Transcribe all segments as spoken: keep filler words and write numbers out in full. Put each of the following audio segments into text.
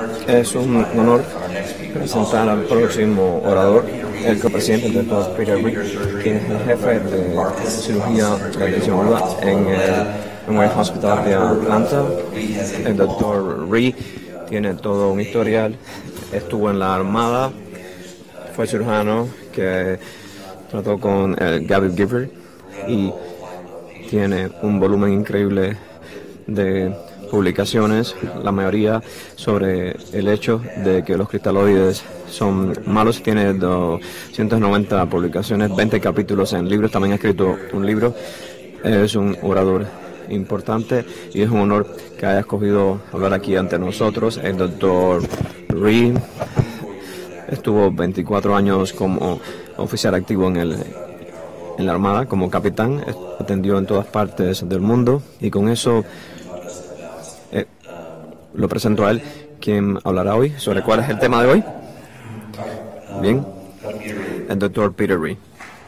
Es un honor presentar al próximo orador, el copresidente del doctor Peter Reed, quien es el jefe de cirugía de lesión aguda en el Memorial Hospital de Atlanta. El doctor Reed tiene todo un historial, estuvo en la Armada, fue cirujano que trató con el Gabby Gifford y tiene un volumen increíble de publicaciones, la mayoría sobre el hecho de que los cristaloides son malos. Tiene doscientas noventa publicaciones, veinte capítulos en libros, también ha escrito un libro. Es un orador importante y es un honor que haya escogido hablar aquí ante nosotros. El doctor Reed estuvo veinticuatro años como oficial activo en el en la Armada, como capitán, atendió en todas partes del mundo y con eso eh, lo presento a él, quien hablará hoy sobre cuál es el tema de hoy. Bien, el doctor Peter Reed.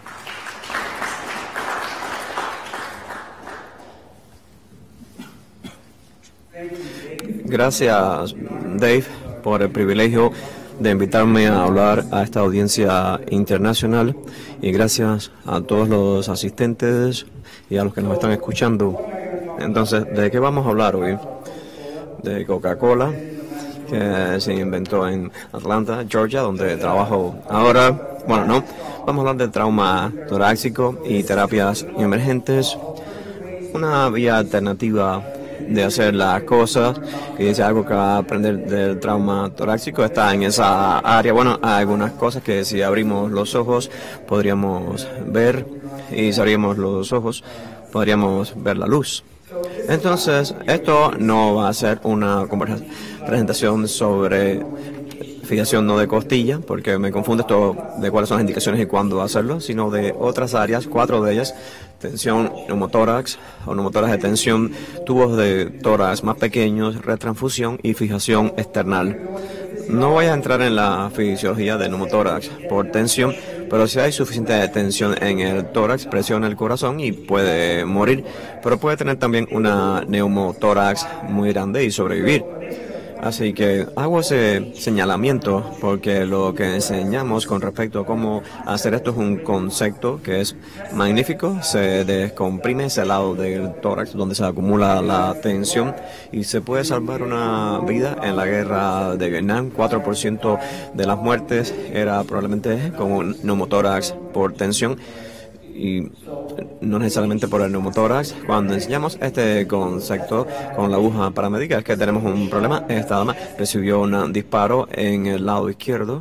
Gracias, Dave, por el privilegio de invitarme a hablar a esta audiencia internacional y gracias a todos los asistentes y a los que nos están escuchando. Entonces, ¿de qué vamos a hablar hoy? De Coca-Cola, que se inventó en Atlanta, Georgia, donde trabajo ahora. Bueno, no, vamos a hablar del trauma torácico y terapias emergentes, una vía alternativa de hacer las cosas, que dice algo que va a aprender del trauma torácico, está en esa área. Bueno, hay algunas cosas que si abrimos los ojos podríamos ver, y si abrimos los ojos podríamos ver la luz. Entonces, esto no va a ser una presentación sobre fijación no de costilla, porque me confunde esto de cuáles son las indicaciones y cuándo hacerlo, sino de otras áreas, cuatro de ellas: tensión neumotórax o neumotórax de tensión, tubos de tórax más pequeños, retransfusión y fijación external. No voy a entrar en la fisiología del neumotórax por tensión, pero si hay suficiente tensión en el tórax, presiona el corazón y puede morir, pero puede tener también una neumotórax muy grande y sobrevivir. Así que hago ese señalamiento porque lo que enseñamos con respecto a cómo hacer esto es un concepto que es magnífico. Se descomprime ese lado del tórax donde se acumula la tensión y se puede salvar una vida. En la guerra de Vietnam, cuatro por ciento de las muertes era probablemente con un neumotórax por tensión, y no necesariamente por el neumotórax. Cuando enseñamos este concepto con la aguja paramédica es que tenemos un problema. Esta dama recibió un disparo en el lado izquierdo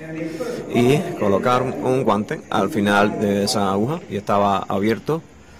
y colocaron un guante al final de esa aguja y estaba abierto,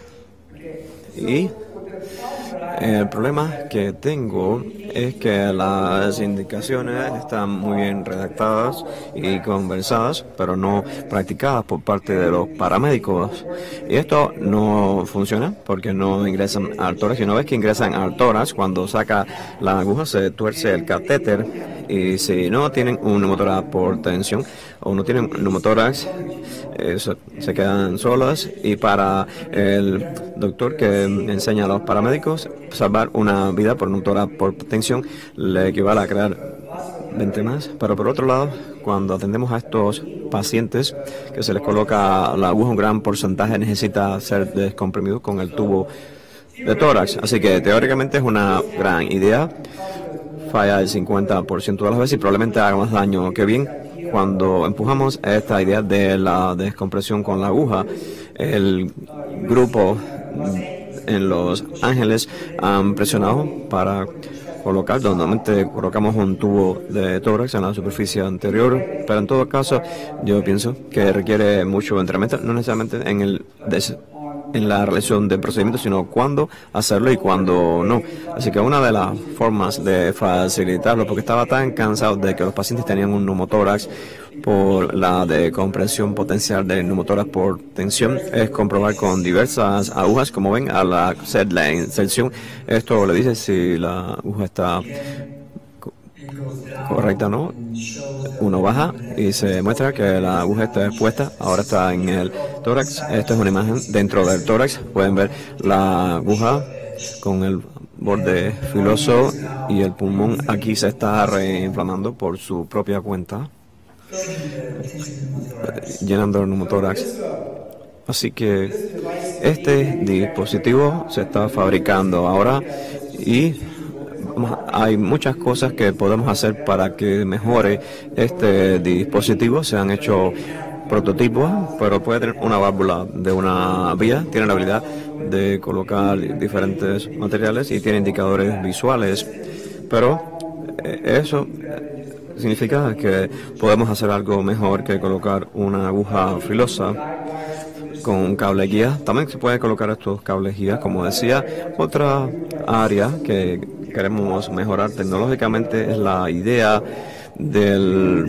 y el problema que tengo es que las indicaciones están muy bien redactadas y conversadas, pero no practicadas por parte de los paramédicos. Y esto no funciona porque no ingresan al tórax. Si no ves que ingresan al tórax, cuando saca la aguja se tuerce el catéter. Y si no tienen un neumotórax por tensión o no tienen neumotórax, eh, se, se quedan solas. Y para el doctor que enseña a los paramédicos, salvar una vida por neumotórax por tensión le equivale a crear veinte más. Pero por otro lado, cuando atendemos a estos pacientes que se les coloca la aguja, un gran porcentaje necesita ser descomprimido con el tubo de tórax. Así que teóricamente es una gran idea. Falla el cincuenta por ciento de las veces y probablemente haga más daño que bien. Cuando empujamos esta idea de la descompresión con la aguja, el grupo en Los Ángeles han presionado para colocar, normalmente colocamos un tubo de tórax en la superficie anterior, pero en todo caso yo pienso que requiere mucho entrenamiento, no necesariamente en el des en la realización del procedimiento, sino cuándo hacerlo y cuándo no. Así que una de las formas de facilitarlo, porque estaba tan cansado de que los pacientes tenían un neumotórax por la decompresión potencial del neumotórax por tensión, es comprobar con diversas agujas. Como ven, al hacer la inserción, esto le dice si la aguja está correcta o no. Uno baja y se muestra que la aguja está expuesta, ahora está en el tórax. Esta es una imagen dentro del tórax. Pueden ver la aguja con el borde filoso y el pulmón aquí se está reinflamando por su propia cuenta, llenando el neumotórax. Así que este dispositivo se está fabricando ahora y hay muchas cosas que podemos hacer para que mejore este dispositivo. Se han hecho prototipos, pero puede tener una válvula de una vía, tiene la habilidad de colocar diferentes materiales y tiene indicadores visuales, pero eso significa que podemos hacer algo mejor que colocar una aguja filosa con un cable guía. También se puede colocar estos cables guía, como decía. Otra área que queremos mejorar tecnológicamente es la idea del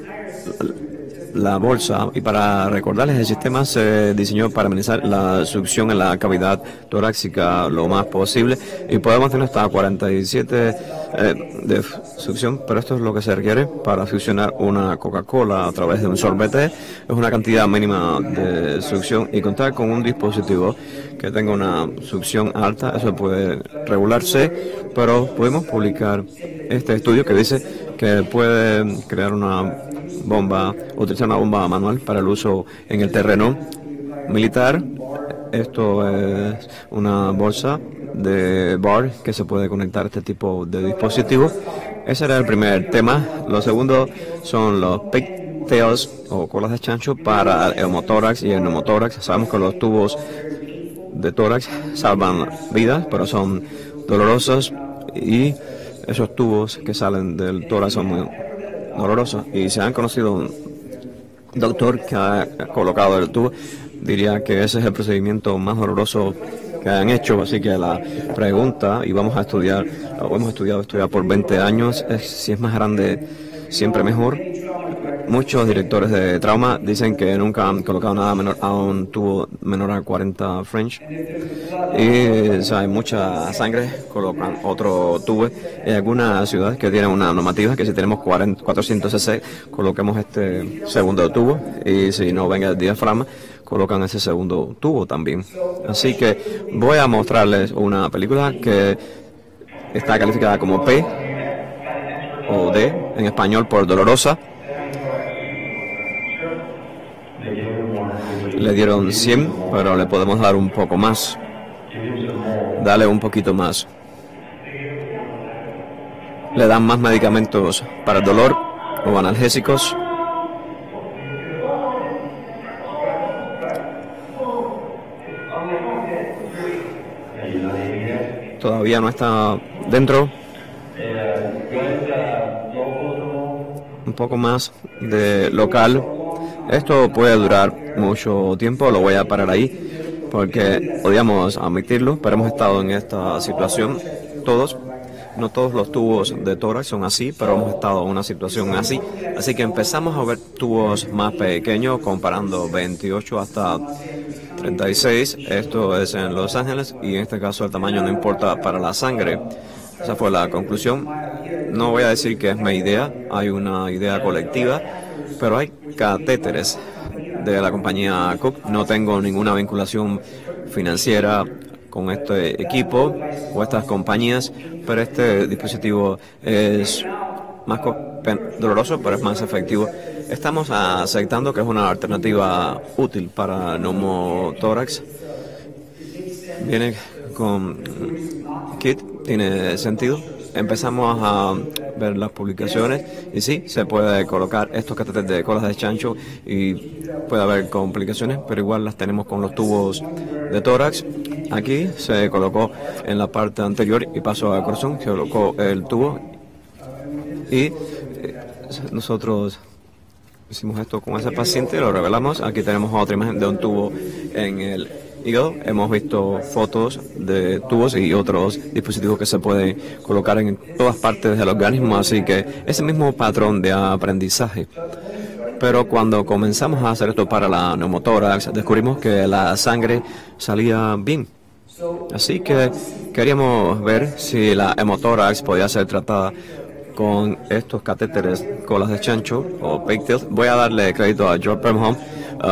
la bolsa, y para recordarles, el sistema se diseñó para minimizar la succión en la cavidad torácica lo más posible, y podemos tener hasta cuarenta y siete eh, de succión, pero esto es lo que se requiere para succionar una Coca-Cola a través de un sorbete. Es una cantidad mínima de succión, y contar con un dispositivo que tenga una succión alta, eso puede regularse, pero podemos publicar este estudio que dice que puede crear una bomba, utilizar una bomba manual para el uso en el terreno militar. Esto es una bolsa de bar que se puede conectar a este tipo de dispositivo. Ese era el primer tema. Lo segundo son los pigtails o colas de chancho para el hemotórax y el neumotórax. Sabemos que los tubos de tórax salvan vidas, pero son dolorosos, y esos tubos que salen del tórax son muy dolorosos, y se han conocido un doctor que ha colocado el tubo, diría que ese es el procedimiento más doloroso que han hecho. Así que la pregunta, y vamos a estudiar, lo hemos estudiado estudiar por veinte años, es si es más grande siempre mejor. Muchos directores de trauma dicen que nunca han colocado nada menor a un tubo menor a cuarenta French. Y o sea, hay mucha sangre, colocan otro tubo. Hay algunas ciudades que tienen una normativa que si tenemos cuatrocientos cc, coloquemos este segundo tubo. Y si no venga el diafragma, colocan ese segundo tubo también. Así que voy a mostrarles una película que está calificada como P o D en español por dolorosa. Le dieron cien, pero le podemos dar un poco más. Dale un poquito más. Le dan más medicamentos para el dolor o analgésicos. Todavía no está dentro. Un poco más de local. Esto puede durar mucho tiempo, lo voy a parar ahí porque odiamos admitirlo, pero hemos estado en esta situación todos. No todos los tubos de tórax son así, pero hemos estado en una situación así. Así que empezamos a ver tubos más pequeños, comparando veintiocho hasta treinta y seis. Esto es en Los Ángeles, y en este caso el tamaño no importa para la sangre. Esa fue la conclusión. No voy a decir que es mi idea, hay una idea colectiva, pero hay catéteres de la compañía Cook. No tengo ninguna vinculación financiera con este equipo o estas compañías, pero este dispositivo es más doloroso, pero es más efectivo. Estamos aceptando que es una alternativa útil para neumotórax. Viene con kit, tiene sentido. Empezamos a ver las publicaciones y sí, se puede colocar estos catéteres de colas de chancho y puede haber complicaciones, pero igual las tenemos con los tubos de tórax. Aquí se colocó en la parte anterior y pasó al corazón, se colocó el tubo, y nosotros hicimos esto con ese paciente, lo revelamos. Aquí tenemos otra imagen de un tubo en el hígado. Hemos visto fotos de tubos y otros dispositivos que se pueden colocar en todas partes del organismo, así que ese mismo patrón de aprendizaje. Pero cuando comenzamos a hacer esto para la neumotórax, descubrimos que la sangre salía bien. Así que queríamos ver si la hemotórax podía ser tratada con estos catéteres colas de chancho o pigtails. Voy a darle crédito a George Bernholm,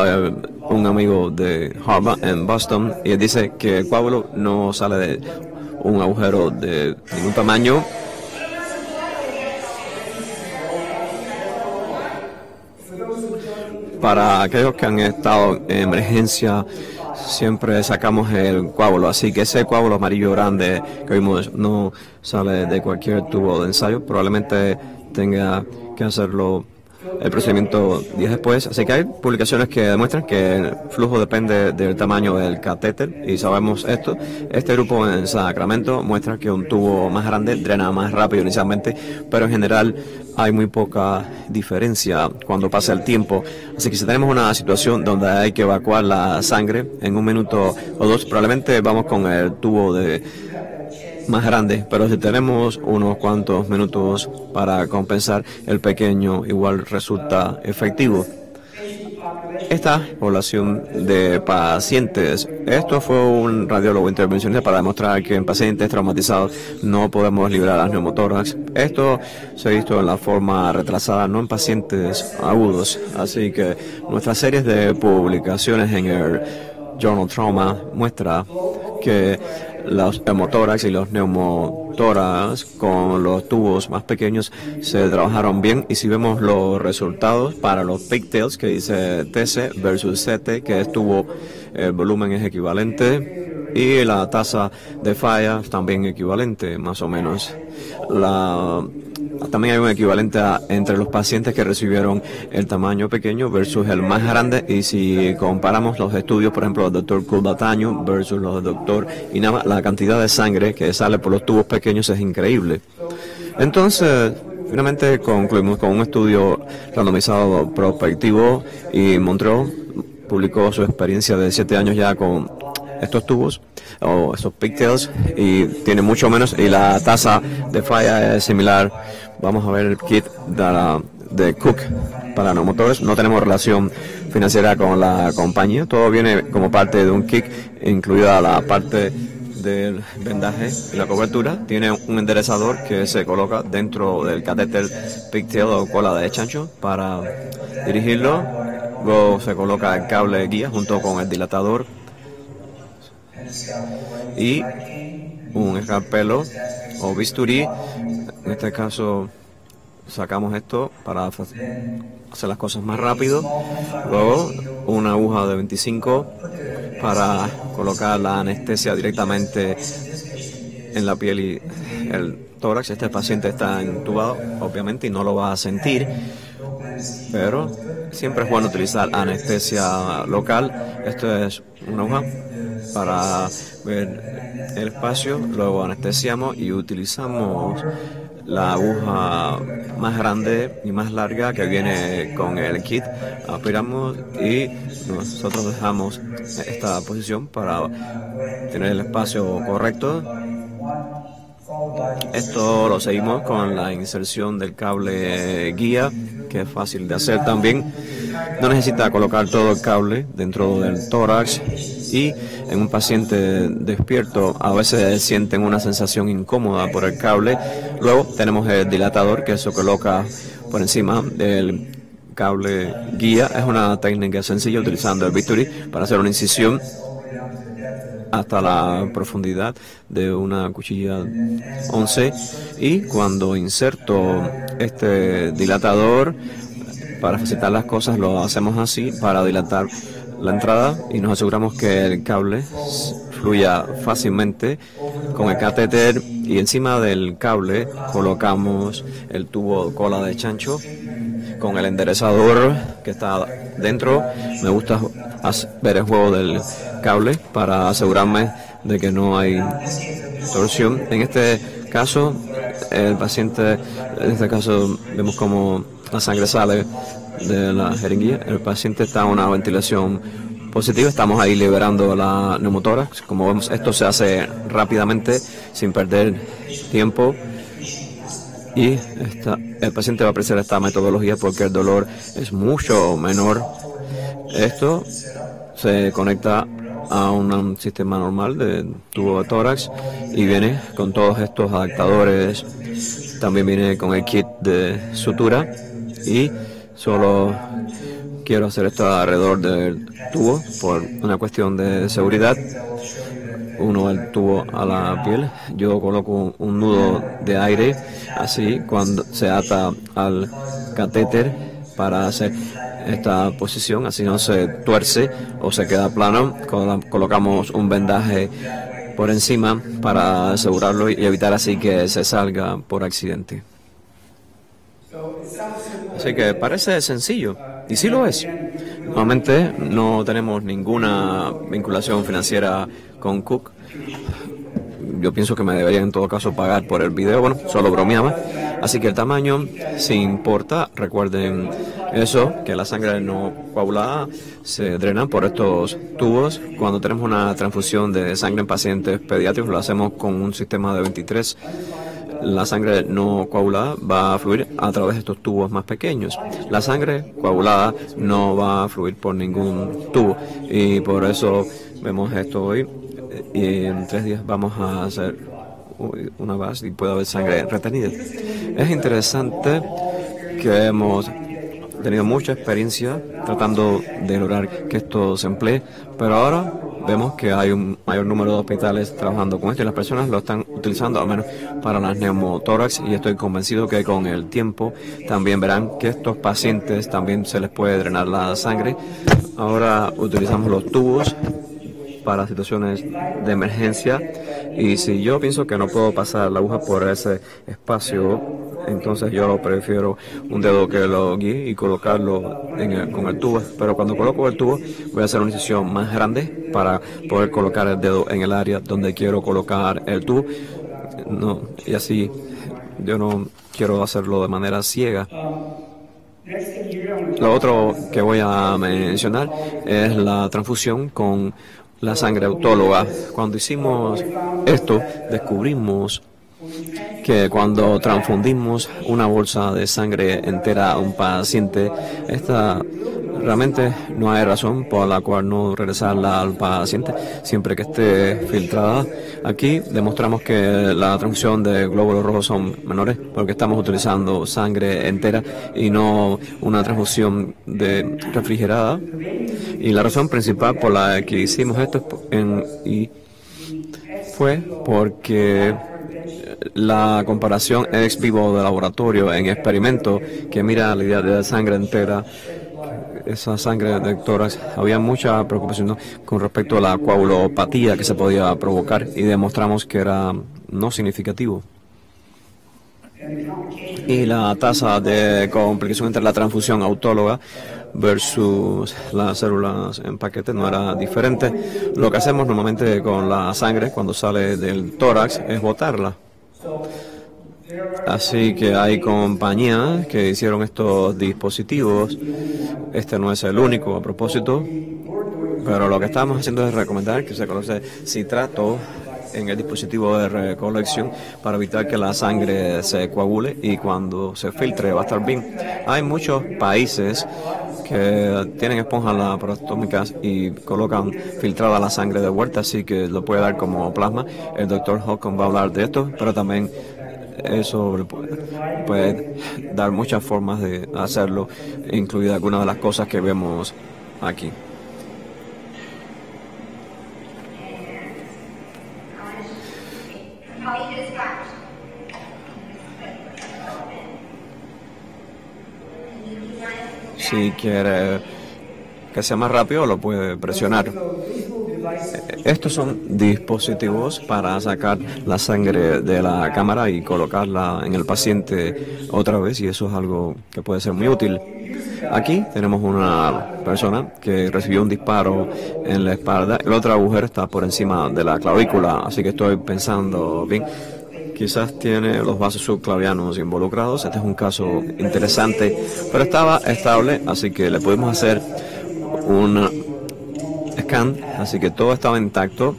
uh, un amigo de Harvard en Boston, y él dice que el coágulo no sale de un agujero de ningún tamaño. Para aquellos que han estado en emergencia, siempre sacamos el coágulo, así que ese coágulo amarillo grande que vimos no sale de cualquier tubo de ensayo, probablemente tenga que hacerlo el procedimiento días después, así que hay publicaciones que demuestran que el flujo depende del tamaño del catéter y sabemos esto. Este grupo en Sacramento muestra que un tubo más grande drena más rápido inicialmente, pero en general hay muy poca diferencia cuando pasa el tiempo, así que si tenemos una situación donde hay que evacuar la sangre en un minuto o dos, probablemente vamos con el tubo de más grande, pero si tenemos unos cuantos minutos para compensar, el pequeño igual resulta efectivo. Esta población de pacientes, esto fue un radiólogo intervencionista para demostrar que en pacientes traumatizados no podemos liberar las neumotórax. Esto se ha visto en la forma retrasada, no en pacientes agudos, así que nuestras series de publicaciones en el Journal Trauma muestra que los hemotórax y los neumotórax con los tubos más pequeños se trabajaron bien, y si vemos los resultados para los pigtails que dice T C versus C T, que es tubo, el volumen es equivalente y la tasa de falla también equivalente más o menos. La También hay un equivalente a, entre los pacientes que recibieron el tamaño pequeño versus el más grande, y si comparamos los estudios, por ejemplo, del doctor Culbataño versus los del doctor Inama, la cantidad de sangre que sale por los tubos pequeños es increíble. Entonces, finalmente concluimos con un estudio randomizado prospectivo, y Montreal publicó su experiencia de siete años ya con estos tubos o esos pigtails, y tiene mucho menos, y la tasa de falla es similar. Vamos a ver el kit de, la, de Cook para neumotores. No tenemos relación financiera con la compañía, todo viene como parte de un kit, incluida la parte del vendaje y la cobertura. Tiene un enderezador que se coloca dentro del catéter pigtail o cola de chancho para dirigirlo. Luego se coloca el cable guía junto con el dilatador y un escalpelo o bisturí. En este caso sacamos esto para hacer las cosas más rápido. Luego una aguja de veinticinco para colocar la anestesia directamente en la piel y el tórax. Este paciente está entubado, obviamente, y no lo va a sentir, pero siempre es bueno utilizar anestesia local. Esto es una aguja para ver el espacio, luego anestesiamos y utilizamos la aguja más grande y más larga que viene con el kit. Aspiramos y nosotros dejamos esta posición para tener el espacio correcto. Esto lo seguimos con la inserción del cable guía, que es fácil de hacer también. No necesita colocar todo el cable dentro del tórax, y en un paciente despierto a veces sienten una sensación incómoda por el cable. Luego tenemos el dilatador que se coloca por encima del cable guía. Es una técnica sencilla utilizando el bisturí para hacer una incisión hasta la profundidad de una cuchilla once, y cuando inserto este dilatador para facilitar las cosas lo hacemos así para dilatar la entrada, y nos aseguramos que el cable fluya fácilmente con el catéter, y encima del cable colocamos el tubo cola de chancho con el enderezador que está dentro. Me gusta ver el juego del cable para asegurarme de que no hay torsión. En este caso, el paciente, en este caso vemos como la sangre sale de la jeringuilla. El paciente está en una ventilación positiva, estamos ahí liberando la neumotórax. Como vemos, esto se hace rápidamente sin perder tiempo, y esta, el paciente va a apreciar esta metodología porque el dolor es mucho menor. Esto se conecta a un sistema normal de tubo de tórax y viene con todos estos adaptadores. También viene con el kit de sutura, y solo quiero hacer esto alrededor del tubo por una cuestión de seguridad. uno el tubo a la piel. Yo coloco un nudo de aire, así cuando se ata al catéter para hacer esta posición, así no se tuerce o se queda plano. Colocamos un vendaje por encima para asegurarlo y evitar así que se salga por accidente. Así que parece sencillo, y sí lo es. Normalmente no tenemos ninguna vinculación financiera con Cook. Yo pienso que me deberían en todo caso pagar por el video. Bueno, solo bromeaba. Así que el tamaño sí importa. Recuerden eso, que la sangre no coagulada se drena por estos tubos. Cuando tenemos una transfusión de sangre en pacientes pediátricos, lo hacemos con un sistema de veintitrés. La sangre no coagulada va a fluir a través de estos tubos más pequeños. La sangre coagulada no va a fluir por ningún tubo, y por eso vemos esto hoy. Y en tres días vamos a hacer una base y puede haber sangre retenida. Es interesante que hemos tenido mucha experiencia tratando de lograr que esto se emplee, pero ahora vemos que hay un mayor número de hospitales trabajando con esto y las personas lo están utilizando al menos para las neumotórax, y estoy convencido que con el tiempo también verán que estos pacientes también se les puede drenar la sangre. Ahora utilizamos los tubos para situaciones de emergencia, y si yo pienso que no puedo pasar la aguja por ese espacio, entonces yo prefiero un dedo que lo guíe y colocarlo en el, con el tubo. Pero cuando coloco el tubo voy a hacer una incisión más grande para poder colocar el dedo en el área donde quiero colocar el tubo. No, y así yo no quiero hacerlo de manera ciega. Lo otro que voy a mencionar es la transfusión con la sangre autóloga. Cuando hicimos esto, descubrimos que cuando transfundimos una bolsa de sangre entera a un paciente, esta realmente no hay razón por la cual no regresarla al paciente siempre que esté filtrada. Aquí demostramos que la transfusión de glóbulos rojos son menores porque estamos utilizando sangre entera y no una transfusión de refrigerada. Y la razón principal por la que hicimos esto en, y fue porque la comparación ex vivo de laboratorio en experimento que mira la idea de la sangre entera, esa sangre de tórax, había mucha preocupación, ¿no?, con respecto a la coagulopatía que se podía provocar, y demostramos que era no significativo. Y la tasa de complicación entre la transfusión autóloga versus las células en paquete no era diferente. Lo que hacemos normalmente con la sangre cuando sale del tórax es botarla. Así que hay compañías que hicieron estos dispositivos. Este no es el único, a propósito, pero lo que estamos haciendo es recomendar que se coloque citrato en el dispositivo de recolección para evitar que la sangre se coagule, y cuando se filtre va a estar bien. Hay muchos países que tienen esponjas laparotómicas y colocan filtrada la sangre de vuelta, así que lo puede dar como plasma. El doctor Holcomb va a hablar de esto, pero también eso puede dar muchas formas de hacerlo, incluida algunas de las cosas que vemos aquí. Si quiere que sea más rápido, lo puede presionar. Estos son dispositivos para sacar la sangre de la cámara y colocarla en el paciente otra vez, y eso es algo que puede ser muy útil. Aquí tenemos una persona que recibió un disparo en la espalda. El otro agujero está por encima de la clavícula, así que estoy pensando bien. Quizás tiene los vasos subclavianos involucrados. Este es un caso interesante, pero estaba estable, así que le pudimos hacer un scan, así que todo estaba intacto.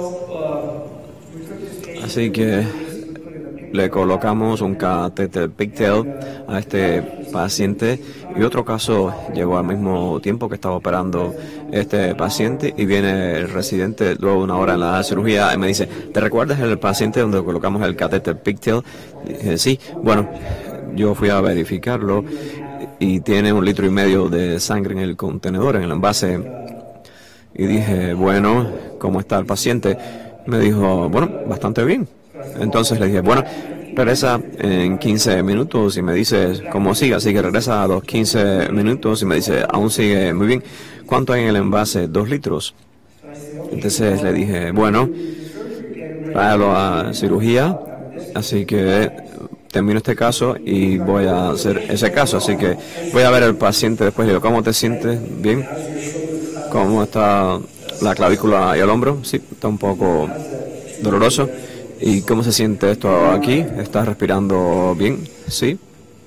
Así que le colocamos un catéter pigtail a este paciente, y otro caso llegó al mismo tiempo que estaba operando este paciente, y viene el residente luego de una hora en la cirugía y me dice: ¿te recuerdas el paciente donde colocamos el catéter pigtail? Dije: sí. Bueno, yo fui a verificarlo y tiene un litro y medio de sangre en el contenedor, en el envase, y dije: bueno, ¿cómo está el paciente? Me dijo, bueno, bastante bien. Entonces le dije, bueno, regresa en quince minutos y me dices cómo sigue. Así que regresa a los quince minutos y me dice, aún sigue muy bien. ¿Cuánto hay en el envase? Dos litros. Entonces le dije, bueno, tráelo a cirugía. Así que termino este caso y voy a hacer ese caso. Así que voy a ver al paciente después. Le digo, ¿cómo te sientes? ¿Bien? ¿Cómo está la clavícula y el hombro? Sí, está un poco doloroso. ¿Y cómo se siente esto aquí? ¿Estás respirando bien? Sí.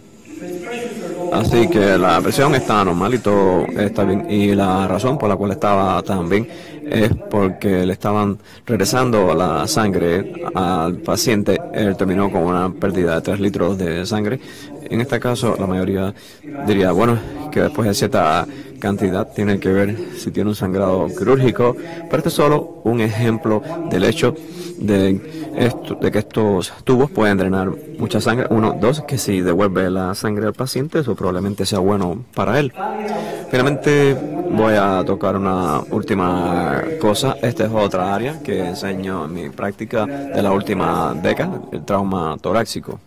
Así que la presión está normal y todo está bien. Y la razón por la cual estaba tan bien es porque le estaban regresando la sangre al paciente. Él terminó con una pérdida de tres litros de sangre. En este caso, la mayoría diría, bueno, que después de cierta cantidad tiene que ver si tiene un sangrado quirúrgico, pero este es solo un ejemplo del hecho de, esto, de que estos tubos pueden drenar mucha sangre. Uno, dos, que si devuelve la sangre al paciente, eso probablemente sea bueno para él. Finalmente voy a tocar una última cosa. Esta es otra área que enseño en mi práctica de la última década, el trauma torácico.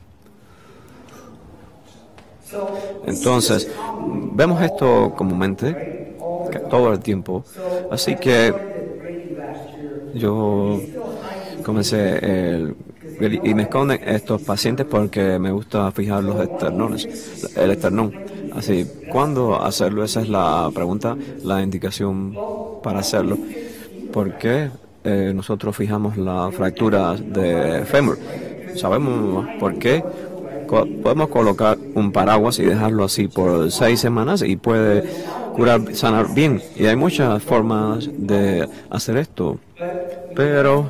Entonces, vemos esto comúnmente todo el tiempo, así que yo comencé el, y me esconden estos pacientes porque me gusta fijar los esternones, el esternón. Así, ¿cuándo hacerlo? Esa es la pregunta, la indicación para hacerlo. ¿Por qué eh, nosotros fijamos las fracturas de fémur? ¿Sabemos por qué? Podemos colocar un paraguas y dejarlo así por seis semanas y puede curar, sanar bien. Y hay muchas formas de hacer esto. Pero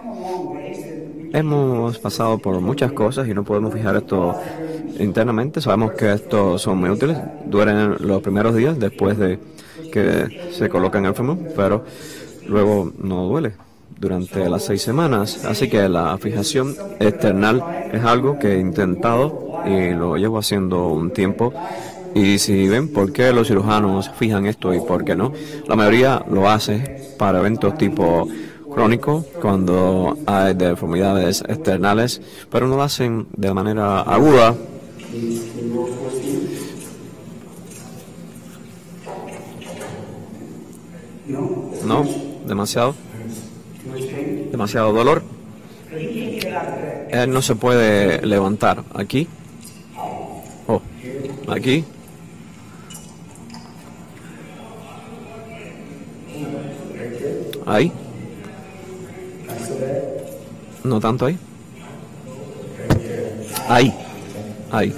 hemos pasado por muchas cosas y no podemos fijar esto internamente. Sabemos que estos son muy útiles. Duelen los primeros días después de que se coloca en el fémur, pero luego no duele durante las seis semanas. Así que la fijación external es algo que he intentado y lo llevo haciendo un tiempo. Y si ven por qué los cirujanos fijan esto y por qué no, la mayoría lo hace para eventos tipo crónico, cuando hay deformidades externales, pero no lo hacen de manera aguda. No, demasiado. Demasiado dolor. Él no se puede levantar. Aquí. Oh, aquí. Ahí. No tanto ahí. Ahí. Ahí.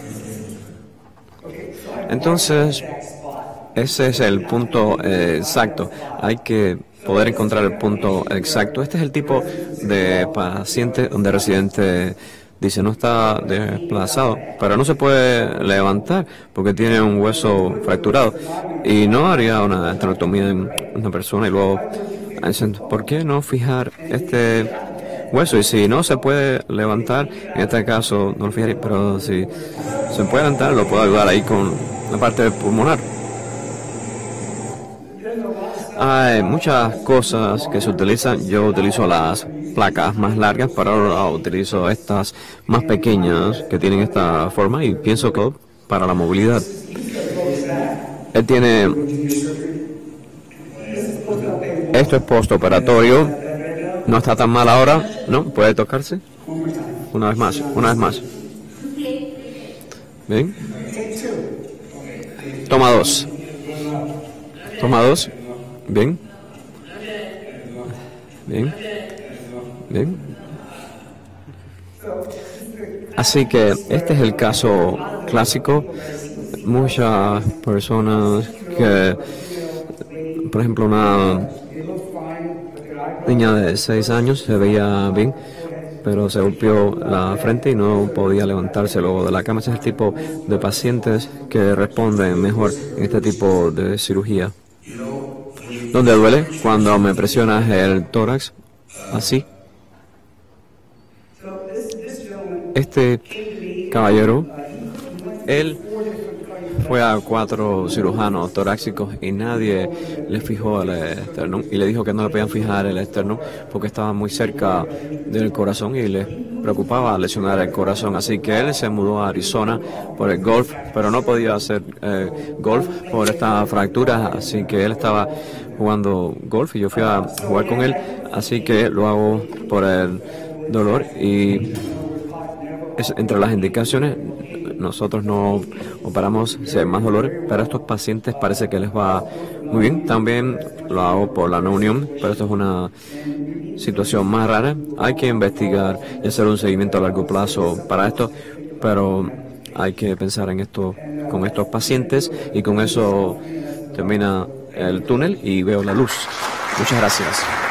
Entonces, ese es el punto eh, exacto. Hay que poder encontrar el punto exacto. Este es el tipo de paciente donde el residente dice no está desplazado, pero no se puede levantar porque tiene un hueso fracturado. Y no haría una esterectomía en una persona y luego dicen, ¿por qué no fijar este hueso? Y si no se puede levantar, en este caso no lo fijaré, pero si se puede levantar, lo puedo ayudar ahí con la parte pulmonar. Hay muchas cosas que se utilizan. Yo utilizo las placas más largas, pero ahora utilizo estas más pequeñas que tienen esta forma y pienso que para la movilidad. Él tiene... Esto es postoperatorio. No está tan mal ahora, ¿no? ¿Puede tocarse? Una vez más, una vez más. ¿Bien? Toma dos. Toma dos. Bien. Bien. Bien. Así que este es el caso clásico. Muchas personas que, por ejemplo, una niña de seis años se veía bien, pero se golpeó la frente y no podía levantarse luego de la cama. Ese es el tipo de pacientes que responden mejor en este tipo de cirugía. ¿Dónde duele? Cuando me presionas el tórax, así. Este caballero, él fue a cuatro cirujanos torácicos y nadie le fijó el esternón y le dijo que no le podían fijar el esternón porque estaba muy cerca del corazón y le preocupaba lesionar el corazón. Así que él se mudó a Arizona por el golf, pero no podía hacer eh, golf por esta fractura, así que él estaba jugando golf y yo fui a jugar con él, así que lo hago por el dolor. Y es entre las indicaciones, nosotros no operamos si hay más dolor, pero a estos pacientes parece que les va muy bien. También lo hago por la no unión, pero esto es una situación más rara. Hay que investigar y hacer un seguimiento a largo plazo para esto, pero hay que pensar en esto con estos pacientes, y con eso termina el túnel y veo la luz. Muchas gracias.